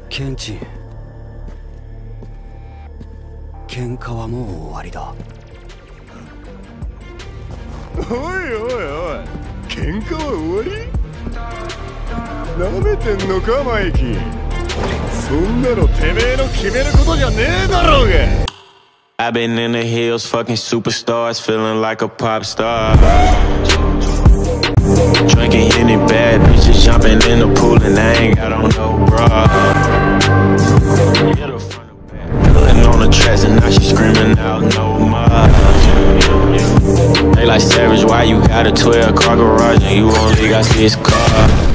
ケンチン、喧嘩はもう終わりだ。 おいおいおい、喧嘩は終わり？なめてんのかマイキー。そんなのてめえの決めることじゃねえだろうが。 I've been in the hills, fucking superstars, feeling like a pop star. Drinking any bad bitches, jumping in the pool, and I ain't got on no bra. Hit her front and back, putting on the tracks, and now she screaming out no more. They like Savage, why you got a 12-car garage and you only got 6 cars?